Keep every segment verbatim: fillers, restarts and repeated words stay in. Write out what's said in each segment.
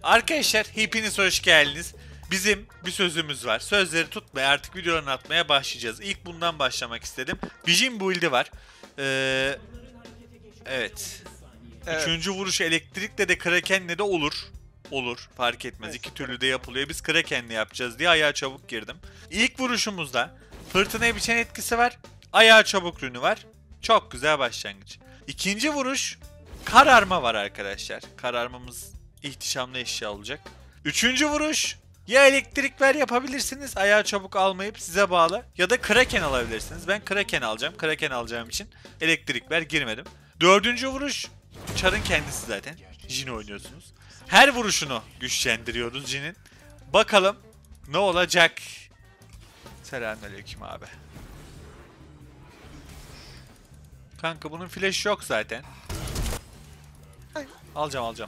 Arkadaşlar hepiniz hoş geldiniz. Bizim bir sözümüz var. Sözleri tutmaya artık videolarını atmaya başlayacağız. İlk bundan başlamak istedim. Bijin build'i var. Ee, evet. evet. Üçüncü vuruş elektrikle de Kraken'le de olur. Olur. Fark etmez. Evet. İki türlü de yapılıyor. Biz Kraken'le yapacağız diye ayağa çabuk girdim. İlk vuruşumuzda fırtınaya biçen etkisi var. Ayağa çabuk rünü var. Çok güzel başlangıç. İkinci vuruş kararma var arkadaşlar. Kararmamız ihtişamlı eşya olacak. Üçüncü vuruş ya elektrik ver yapabilirsiniz. Ayağı çabuk almayıp size bağlı. Ya da Kraken alabilirsiniz. Ben Kraken alacağım. Kraken alacağım için elektrik ver girmedim. Dördüncü vuruş Char'ın kendisi zaten. Jin oynuyorsunuz. Her vuruşunu güçlendiriyoruz Jin'in. Bakalım ne olacak? Selamünaleyküm abi. Kanka bunun flash yok zaten. Alacağım alacağım.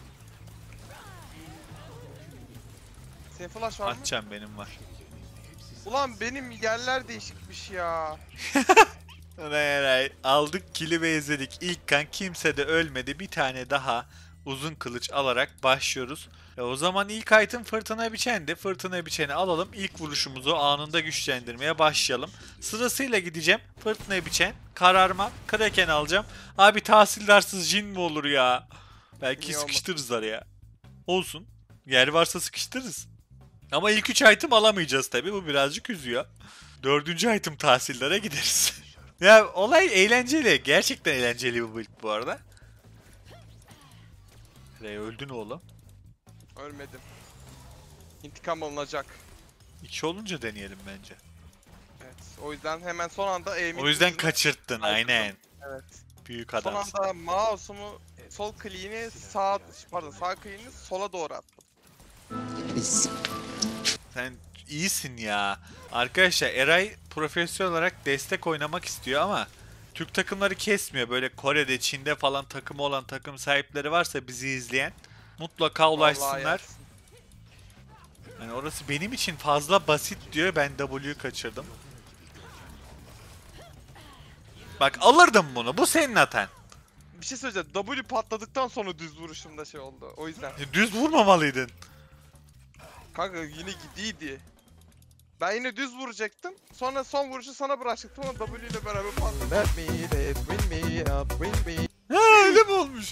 Senin flash var mı? Atacağım, benim var. Ulan benim yerler değişikmiş ya. Eray, aldık kili ve izledik. İlk kan kimse de ölmedi. Bir tane daha uzun kılıç alarak başlıyoruz. E o zaman ilk item fırtına biçendi. Fırtına biçeni alalım. İlk vuruşumuzu anında güçlendirmeye başlayalım. Sırasıyla gideceğim. Fırtına biçen, kararma, Kraken alacağım. Abi tahsildarsız Jin mi olur ya? Belki Niye sıkıştırırız araya. Olsun. Yer varsa sıkıştırırız. Ama ilk üç item alamayacağız tabi. Bu birazcık üzüyor. Dördüncü item tahsillere gideriz. Ya olay eğlenceli. Gerçekten eğlenceli bu build bu arada. Rey öldün oğlum. Ölmedim. İntikam alınacak. İki olunca deneyelim bence. Evet. O yüzden hemen son anda aim'in O yüzden ucunu kaçırttın aynen. Evet. Büyük Son adamsın. anda mouse'umu sol kliğini sağ pardon sağ kliğini sola doğru attım. Sen iyisin ya. Arkadaşlar Eray profesyonel olarak destek oynamak istiyor ama Türk takımları kesmiyor. Böyle Kore'de, Çin'de falan takımı olan takım sahipleri varsa bizi izleyen mutlaka ulaşsınlar. Yani orası benim için fazla basit diyor. Ben W'yu kaçırdım. Bak alırdım bunu. Bu senin hatan. Bir şey söyleyeceğim. W patladıktan sonra düz vuruşumda şey oldu. O yüzden. Düz vurmamalıydın. Kanka yine gidiydi. Ben yine düz vuracaktım. Sonra son vuruşu sana bıraktım ama W ile beraber patladı. Let me live, bring me up, bring me. Ha öyle mi olmuş?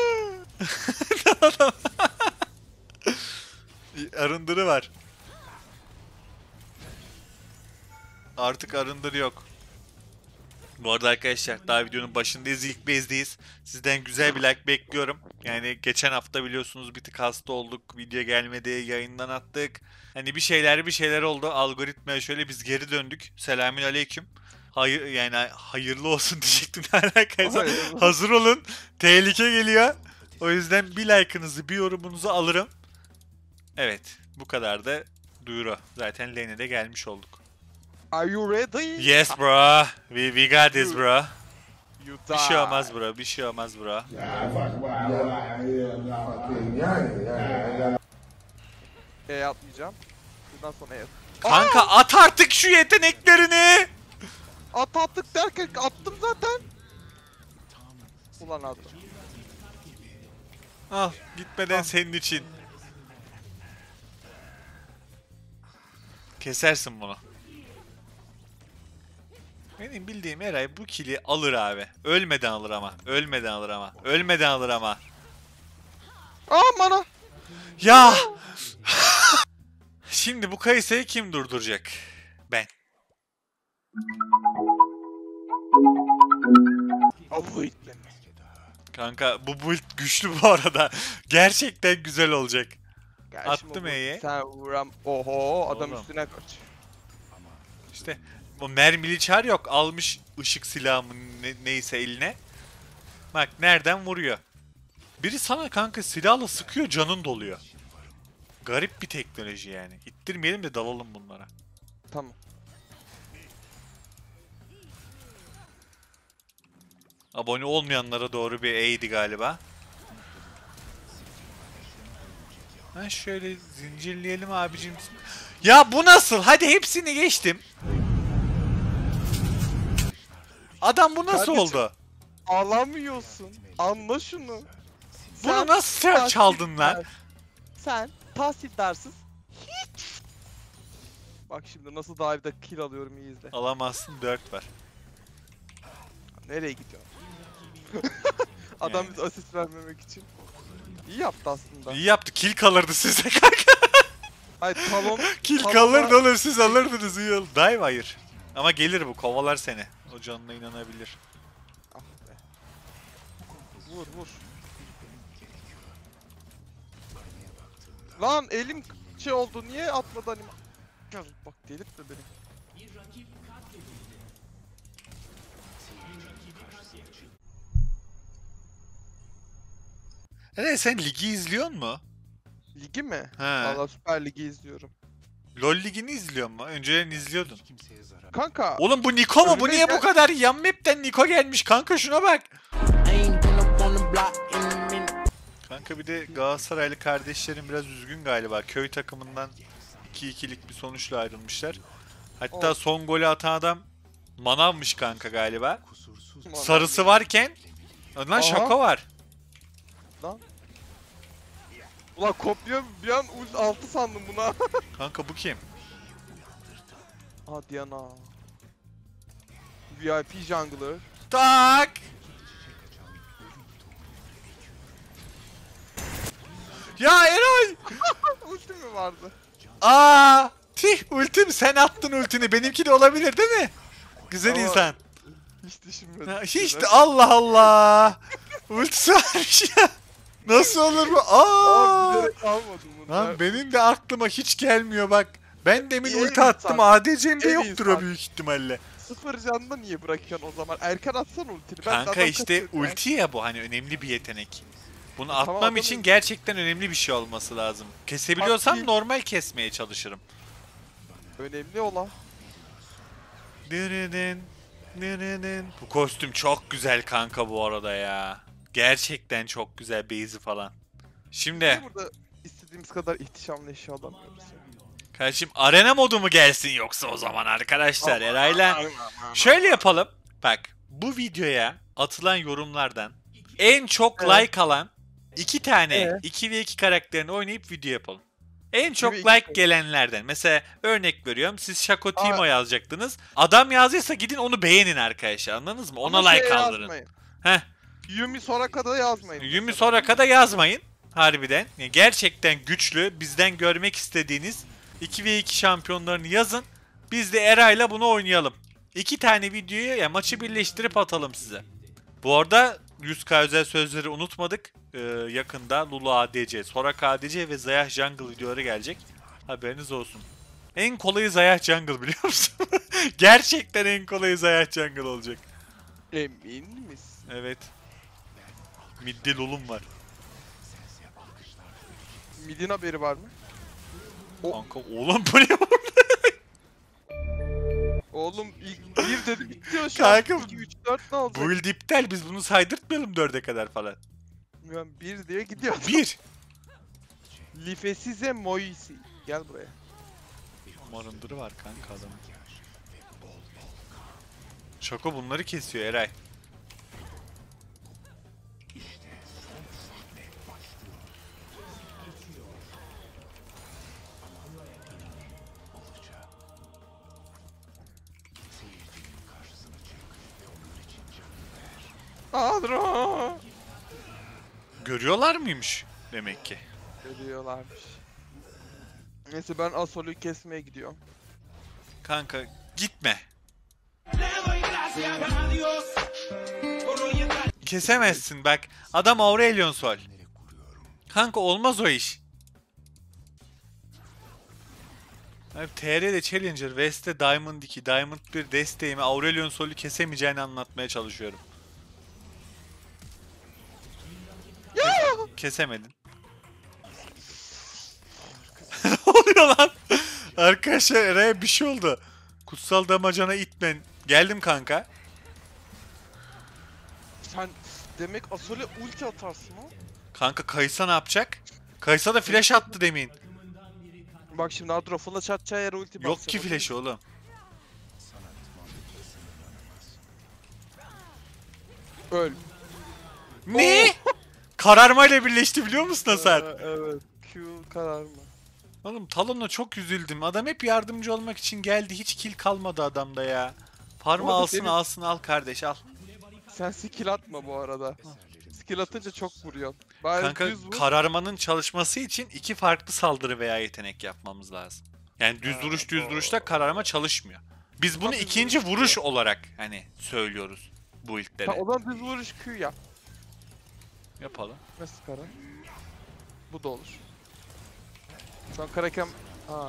Arındırı var. Artık arındırı yok. Bu arada arkadaşlar daha videonun başındayız, ilk bezdeyiz. Sizden güzel bir like bekliyorum. Yani geçen hafta biliyorsunuz bir tık hasta olduk. Video gelmedi, yayından attık. Hani bir şeyler bir şeyler oldu. Algoritmaya şöyle biz geri döndük. Selamünaleyküm. Hayır yani hayırlı olsun diyecektim. Ne alakaysa. Hazır olun. Tehlike geliyor. O yüzden bir like'ınızı, bir yorumunuzu alırım. Evet, bu kadar da duyuru. Zaten lane'e de gelmiş olduk. Are you ready? Yes bro. We, we got this bro. You Bir şey olmaz bro. Bir şey olmaz bro. E atmayacağım. Bundan sonra E. Kanka Aa! At artık şu yeteneklerini. At attık derken attım zaten. Ulan attım. Al gitmeden senin için. Kesersin bunu. Benim bildiğim Eray bu kili alır abi. Ölmeden alır ama. Ölmeden alır ama. Ölmeden alır ama. Aa mana. Ya. Şimdi bu Kayse'yi kim durduracak? Ben. Kanka bu build güçlü bu arada. Gerçekten güzel olacak. Attım E'yi. Sen vuram. Oho adam Oğlum. üstüne kaç. İşte bu mermili çar yok. Almış ışık silahımı ne, neyse eline. Bak nereden vuruyor. Biri sana kanka silahla sıkıyor, canın doluyor. Garip bir teknoloji yani. İttirmeyelim de dalalım bunlara. Tamam. Abone olmayanlara doğru bir E'ydi galiba. Ha şöyle zincirleyelim abicim. Ya bu nasıl? Hadi hepsini geçtim. Adam bu nasıl Kardeşim, oldu? Alamıyorsun. Anla şunu. Bunu Sen nasıl çaldın lan? sen tahsildarsız hiç. Bak şimdi nasıl dive'da kill alıyorum, iyi izle. Alamazsın, dört var. Nereye gidiyor? Adam Yani. bize asist vermemek için. İyi yaptı aslında. İyi yaptı. Kill kalırdı size kanka. Hayır talon... Kill talonla- kalırdı oğlum, siz alırdınız iyi oldu. Dive hayır. Ama gelir bu, kovalar seni. O canına inanabilir. Ah be. Vur vur. Lan elim şey oldu, niye atmadı anima? Gel bak, delirtme beni. Evet, sen ligi izliyor mu? Ligi mi? He. Valla Süper Ligi izliyorum. LoL ligini izliyor mu? Önceden izliyordun. Kanka. Oğlum bu Niko mu? Bu Önüme niye gel- bu kadar yan map'ten Niko gelmiş kanka, şuna bak. Kanka bir de Galatasaraylı kardeşlerim biraz üzgün galiba. Köy takımından iki ikilik bir sonuçla ayrılmışlar. Hatta Oh. son golü atan adam manavmış kanka galiba. Aman Sarısı varken lan Aha. şaka var. Ulan kopya bir an ult altı sandım buna. Kanka bu kim? Ha Diana. V I P jungler. Tak. Ya Eray! Ulti mi vardı? Aa! Tih, ultim, sen attın ultini. Benimki de olabilir değil mi? Güzel Ama- insan. Hiç düşünmedim. Ya hiç de Allah Allah. Ultisi varmış ya. Nasıl olur bu? Aa! Aa! Bilerek almadım bunu. Lan benim de aklıma hiç gelmiyor bak. Ben demin İyi ulti insan. attım. A D C'mde İyi yoktur o insan. büyük ihtimalle. Sıfır canda niye bırakıyorsun o zaman? Erken atsan ultini. Ben de Kanka adam işte kaçırdım ya. ulti ya bu, hani önemli bir yetenek. Bunu Tamam, atmam adamın- için gerçekten önemli bir şey olması lazım. Kesebiliyorsam Bak, normal kesmeye çalışırım. Önemli ola. Dırıdın, dırıdın. Bu kostüm çok güzel kanka bu arada ya. Gerçekten çok güzel, base'i falan. Şimdi Niye burada istediğimiz kadar ihtişamlı eşya alamıyoruz ya? kardeşim arena modu mu gelsin yoksa o zaman arkadaşlar Eray'la? Şöyle yapalım. Bak, bu videoya atılan yorumlardan en çok Evet. like alan iki tane Evet. iki ve iki karakterini oynayıp video yapalım. En çok ve like iki- gelenlerden. Mesela örnek veriyorum. Siz Shaco Timo Aa. yazacaktınız. Adam yazdıysa gidin onu beğenin arkadaşlar. Anladınız mı? Ona Ama like şey kaldırın. yazmayın. Heh. Yumi Soraka'da yazmayın. Yumi mesela. Soraka'da yazmayın. Harbiden. Yani gerçekten güçlü, bizden görmek istediğiniz iki ve iki şampiyonlarını yazın. Biz de Eray'la bunu oynayalım. İki tane videoyu, ya maçı birleştirip atalım size. Bu arada yüz K özel sözleri unutmadık. Ee, yakında Lulu A D C, Soraka A D C ve Zayah Jungle videoları gelecek. Haberiniz olsun. En kolayı Zayah Jungle, biliyor musun? Gerçekten en kolayı Zayah Jungle olacak. Emin misin? Evet. Midde Lulu'm var. Midin haberi var mı? Kanka oğlum bu ne? Oğlum ilk bir dedi bitiyor şu an. Kanka, iki, üç, dört ne olacak? Build iptal, biz bunu saydırtmayalım dörde kadar falan. Yani bir diye gidiyor. Bir. Lifesize Moisi. Gel buraya. Marındırı var kanka adamın. Şako bunları kesiyor Eray. Adro. Görüyorlar mıymış demek ki? Ölüyorlarmış. Neyse ben Asol'ü kesmeye gidiyorum. Kanka gitme. Kesemezsin bak. Adam Aurelion Sol. Kanka olmaz o iş. Abi T R'de Challenger, West'te Diamond iki, Diamond bir desteğimi Aurelion Sol'ü kesemeyeceğini anlatmaya çalışıyorum. Kesemedin. Ne oluyor lan? Arkadaşlar Eray'a bir şey oldu. Kutsal damacana itmen. Geldim kanka. Sen demek Asol'e ulti atarsın ha? Kanka Kaysa ne yapacak? Kaysa da flash attı demin. Bak şimdi Adro flash atacağı yere ulti Yok bassana. ki flash'ı oğlum. Öl. Ne? Kararmayla birleşti biliyor musun hasar? Ee, evet. Q kararma. Oğlum Talon'a çok üzüldüm. Adam hep yardımcı olmak için geldi. Hiç kill kalmadı adamda ya. Parma Bu arada alsın senin- alsın al kardeş al. Sen skill atma bu arada. Skill atınca çok vuruyorsun. Bari Kanka düz vur. kararmanın çalışması için iki farklı saldırı veya yetenek yapmamız lazım. Yani düz Ha, duruş düz bu- duruşta kararma çalışmıyor. Biz bunu Tabii ikinci vuruş vuruş olarak hani söylüyoruz bu Ha, ilklere. o zaman düz vuruş Q yap. Yapalım. Nasıl kara? Bu da olur. Şu an Kraken... Aa.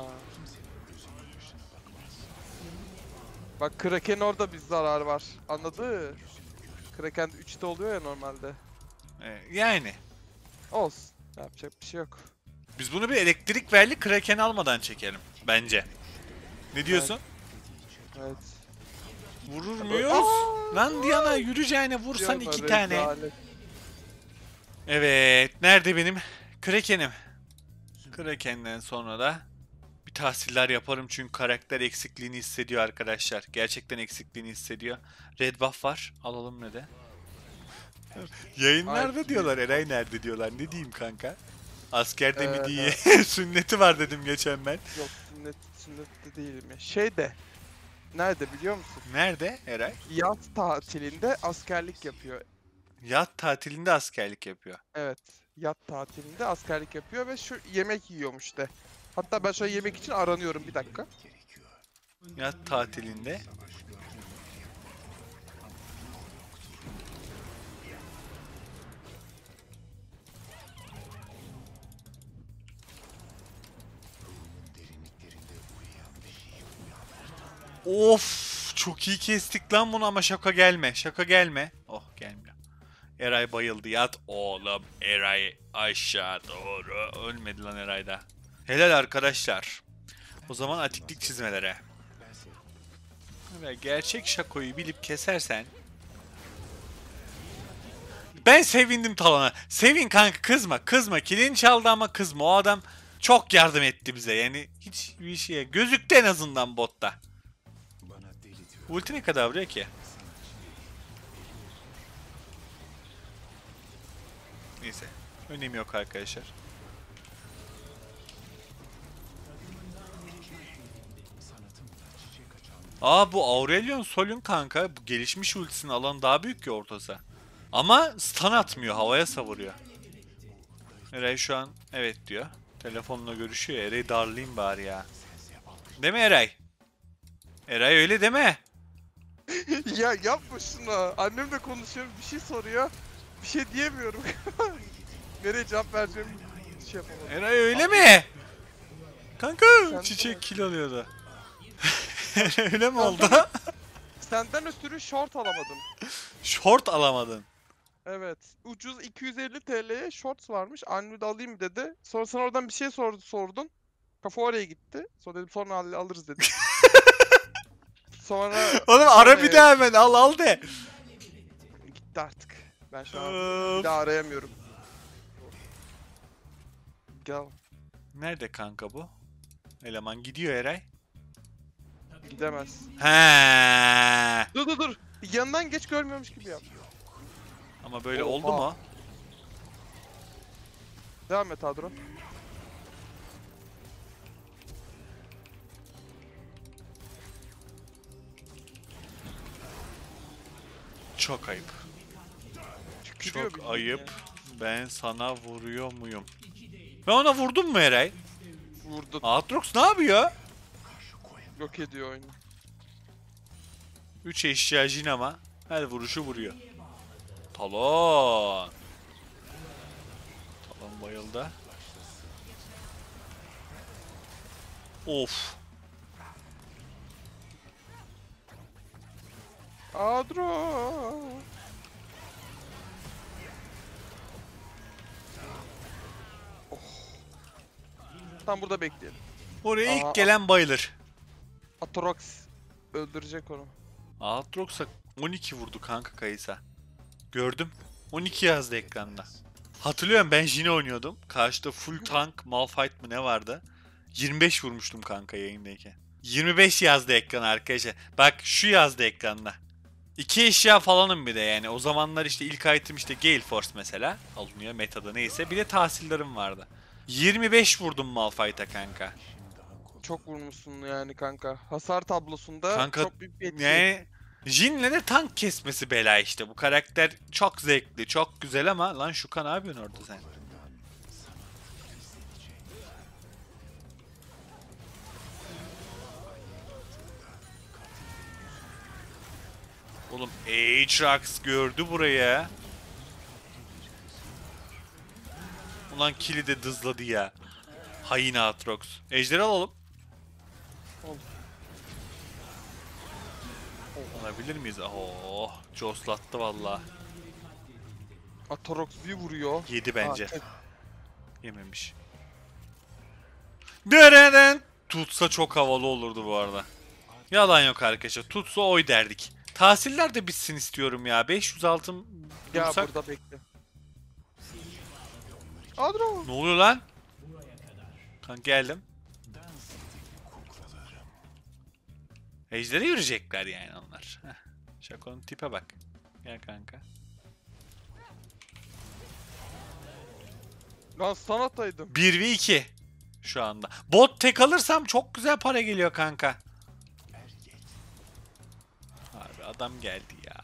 Bak Kraken orada bir zarar var. Anladı? Kraken üçte oluyor ya normalde. Ee, yani. Olsun. Yapacak bir şey yok. Biz bunu bir elektrik verli Kraken almadan çekelim. Bence. Ne diyorsun? Evet. Vurur muyuz? Lan Diana yürüyeceğine vursan Diana iki tane. rezalet. Evet. Nerede benim? Kraken'im. Kraken'den sonra da bir tahsiller yaparım çünkü karakter eksikliğini hissediyor arkadaşlar. Gerçekten eksikliğini hissediyor. Red buff var. Alalım ne de. Yayınlarda Ay, diyorlar. Eray nerede diyorlar. Ne diyeyim kanka? Askerde mi Ee, diye. Sünneti var dedim geçen ben. Yok sünnet, sünnette değilim ya. Şey de. Nerede biliyor musun? Nerede Eray? Yaz tatilinde askerlik yapıyor. Yat tatilinde askerlik yapıyor. Evet. Yat tatilinde askerlik yapıyor ve şu yemek yiyormuş de. Hatta ben şu an yemek için aranıyorum bir dakika. Yat tatilinde. Of, çok iyi kestik lan bunu ama şaka gelme. Şaka gelme. Oh gelmiyor. Eray bayıldı. Yat oğlum. Eray aşağı doğru. Ölmedi lan Eray da. Helal arkadaşlar. O zaman atiklik çizmelere. Ve gerçek şakoyu bilip kesersen. Ben sevindim Talon'a. Sevin kanka, kızma kızma. Kilini çaldı ama kızma. O adam çok yardım etti bize. Yani hiç bir şeye gözüktü en azından botta. Ulti ne kadar vuruyor ki? Neyse. Önemi yok arkadaşlar. Aa, bu Aurelion Sol'ün kanka. Bu gelişmiş ultisinin alanı daha büyük ki ortası. Ama stun atmıyor. Havaya savuruyor. Eray şu an evet diyor. Telefonla görüşüyor. Eray'ı darlayayım bari ya. Değil mi Eray? Eray öyle deme. Ya yapma şunu. Annemle konuşuyorum bir şey soruyor. Bir şey diyemiyorum. Nereye cevap vereceğimi şey yapamadım. Eray öyle mi? Kanka Sen çiçek de- kill alıyordu. Öyle mi oldu? Senden ötürü short alamadım. Short alamadın. Evet. Ucuz iki yüz elli T L'ye shorts varmış. Anne de alayım dedi. Sonra sen oradan bir şey sordu, sordun. Kafa oraya gitti. Sonra dedim sonra al- alırız dedim. Sonra Oğlum ara bir Ee, daha hemen al al de. gitti artık. Ben şu an Öf. bir daha arayamıyorum. Gel. Nerede kanka bu? Eleman gidiyor Eray. Gidemez. He. Dur dur dur. Yanından geç görmüyormuş gibi yap. Ama böyle Oha. oldu mu? Devam et Adro. Çok ayıp. Tükürüyor Çok bildiğin ayıp. ya. Ben sana vuruyor muyum? Ben ona vurdum mu Eray? Vurdu. Aatrox ne yapıyor? Yok ediyor oyunu. üç eşya jin ama her vuruşu vuruyor. Talon. Talon bayıldı. Of. Adro. Oh. Tam burada bekleyelim. Oraya Aa, ilk gelen bayılır. Atrox öldürecek onu. Aatrox'a on iki vurdu kanka Kayısa. Gördüm. on iki yazdı ekranda. Hatırlıyorum, ben Jhin oynuyordum. Karşıda full tank Malphite mı ne vardı? yirmi beş vurmuştum kanka yayındayken. yirmi beş yazdı ekran arkadaşlar. Bak şu yazdı ekranda. İki eşya falanım bir de yani. O zamanlar işte ilk item işte Gale Force mesela alınıyor metada neyse. Bir de tahsillerim vardı. yirmi beş vurdum Malphite'a kanka. Çok vurmuşsun yani kanka. Hasar tablosunda Kanka, çok büyük bir etki. Yani Jin'le de tank kesmesi bela işte. Bu karakter çok zevkli, çok güzel ama lan Şuka ne yapıyorsun orada sen? Oğlum Aatrox gördü buraya. Ulan kili de dızladı ya. Hain Aatrox. Ejder alalım. Ol. Alabilir miyiz? Oh, coslattı valla. Atorox bir vuruyor. Yedi bence. Aa, tek- Yememiş. Nereden? Tutsa çok havalı olurdu bu arada. Yalan yok arkadaşlar. Tutsa oy derdik. Tahsiller de bitsin istiyorum ya. beş yüz altın Ya bulsak. burada bekle. Adro. Ne oluyor lan? Kanka geldim. Ejder'e yürüyecekler yani onlar. Heh. Şako'nun tipe bak. Gel kanka. Lan sanataydım. bir ve iki şu anda. Bot tek alırsam çok güzel para geliyor kanka. Abi adam geldi ya.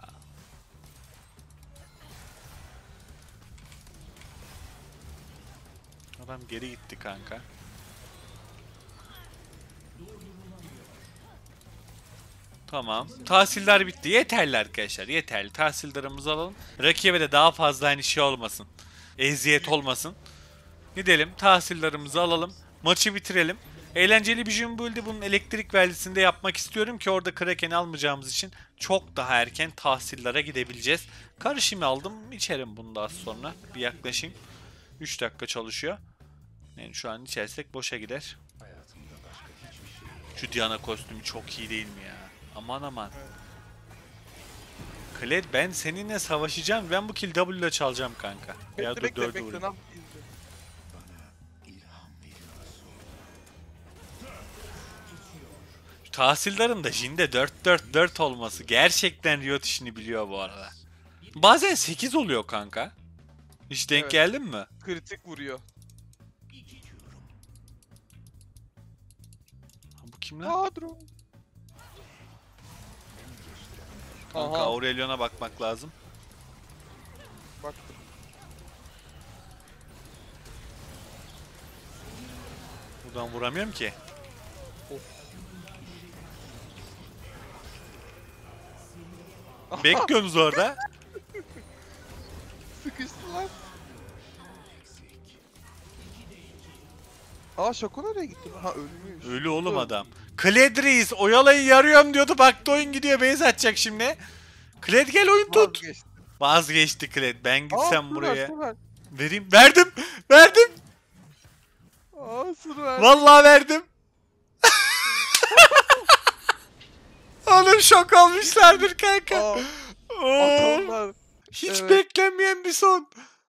Adam geri gitti kanka. Tamam. Tahsiller bitti. Yeterli arkadaşlar. Yeterli. Tahsillerimizi alalım. Rakibe de daha fazla hani şey olmasın. Eziyet olmasın. Gidelim. Tahsillerimizi alalım. Maçı bitirelim. Eğlenceli bir Jim Build'i bunun elektrik verdisinde yapmak istiyorum ki orada Kraken'i almayacağımız için çok daha erken tahsillere gidebileceğiz. Karışımı aldım. İçerim bunu da az sonra. Bir yaklaşayım. üç dakika çalışıyor. Yani şu an içersek boşa gider. Şu Diana kostümü çok iyi değil mi ya? Aman aman. Kled, ben seninle savaşacağım. Ben bu kill W ile çalacağım kanka. Ya Bekle dur bekle dördü bekle. vurayım. Ne yap- izle. Tahsildarın da Jin'de dört dört dört olması gerçekten Riot işini biliyor bu arada. Bazen sekiz oluyor kanka. Hiç denk Evet. geldin mi? Kritik vuruyor. Bu kim lan? Adro. Kanka Aha. Aurelion'a bakmak lazım. Baktım. Buradan vuramıyorum ki. Bekliyorsunuz orada. Sıkıştılar. Aa Şako nereye gitti? Ha ölmüş. Ölü oğlum Dur. adam. Kled Reis oyalayı yarıyorum diyordu. Baktı oyun gidiyor. Base atacak şimdi. Kled gel oyun tut. Vazgeçti. Vazgeçti Kled. Ben Aa, gitsem sır buraya. ver, sır ver. Vereyim. Verdim. Verdim. Aa sır ver. Vallahi verdim. Oğlum şok olmuşlardır kanka. Aa, Oo, atanlar. hiç evet. beklenmeyen bir son.